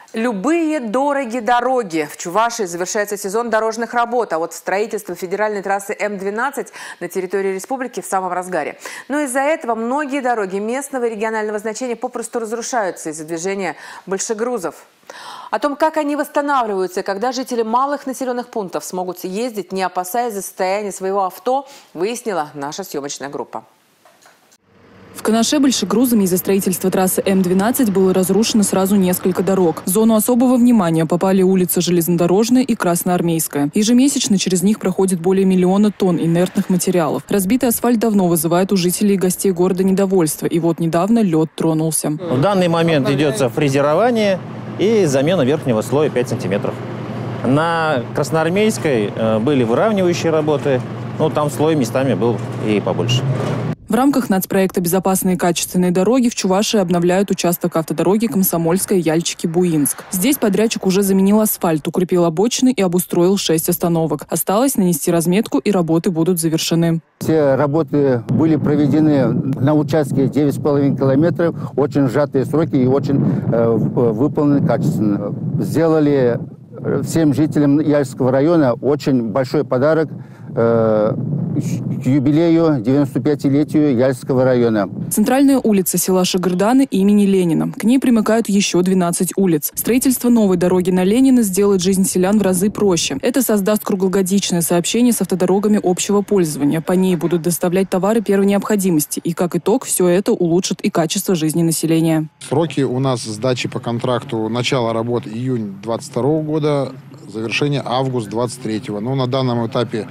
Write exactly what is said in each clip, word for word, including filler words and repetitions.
Любые дорогие дороги. В Чувашии завершается сезон дорожных работ, а вот строительство федеральной трассы М двенадцать на территории республики в самом разгаре. Но из-за этого многие дороги местного и регионального значения попросту разрушаются из-за движения большегрузов. О том, как они восстанавливаются и когда жители малых населенных пунктов смогут ездить, не опасаясь за состояние своего авто, выяснила наша съемочная группа. В Канаше большегрузами из-за строительства трассы М двенадцать было разрушено сразу несколько дорог. В зону особого внимания попали улицы Железнодорожная и Красноармейская. Ежемесячно через них проходит более миллиона тонн инертных материалов. Разбитый асфальт давно вызывает у жителей и гостей города недовольство. И вот недавно лед тронулся. В данный момент идется фрезерование и замена верхнего слоя пять сантиметров. На Красноармейской были выравнивающие работы, но там слой местами был и побольше. В рамках нацпроекта «Безопасные и качественные дороги» в Чувашии обновляют участок автодороги Комсомольская, Яльчики, Буинск. Здесь подрядчик уже заменил асфальт, укрепил обочины и обустроил шесть остановок. Осталось нанести разметку, и работы будут завершены. Все работы были проведены на участке девять с половиной километров. Очень сжатые сроки и очень э, выполнены качественно. Сделали всем жителям Яльского района очень большой подарок э, к юбилею девяносто пятилетию Яльского района. Центральная улица села Шагырданы имени Ленина. К ней примыкают еще двенадцать улиц. Строительство новой дороги на Ленина сделает жизнь селян в разы проще. Это создаст круглогодичное сообщение с автодорогами общего пользования. По ней будут доставлять товары первой необходимости. И как итог, все это улучшит и качество жизни населения. Сроки у нас сдачи по контракту: начало работ июнь двадцать второго года, завершение август двадцать третьего. Но на данном этапе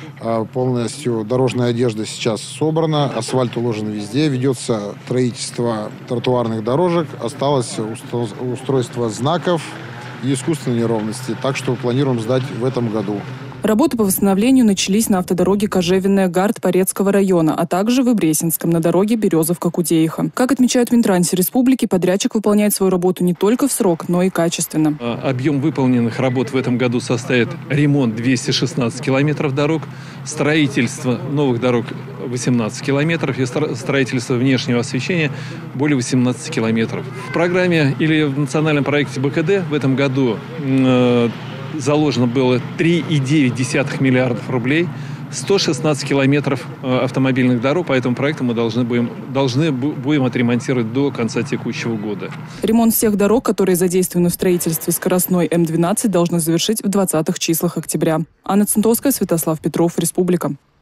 полностью дорожная одежда сейчас собрана, асфальт уложен везде, ведется строительство тротуарных дорожек, осталось устройство знаков и искусственной неровности, так что планируем сдать в этом году. Работы по восстановлению начались на автодороге Кожевенная-Гард Порецкого района, а также в Ибресинском на дороге Березовка-Кудеиха. Как отмечают в Минтрансе республики, подрядчик выполняет свою работу не только в срок, но и качественно. Объем выполненных работ в этом году составит ремонт двести шестнадцать километров дорог, строительство новых дорог восемнадцать километров и строительство внешнего освещения более восемнадцати километров. В программе или в национальном проекте Бэ Ка Дэ в этом году э, заложено было три и девять десятых миллиардов рублей, сто шестнадцать километров автомобильных дорог. По этому проекту мы должны будем, должны будем отремонтировать до конца текущего года. Ремонт всех дорог, которые задействованы в строительстве скоростной М двенадцать, должны завершить в двадцатых числах октября. Анна Центовская, Святослав Петров, Республика.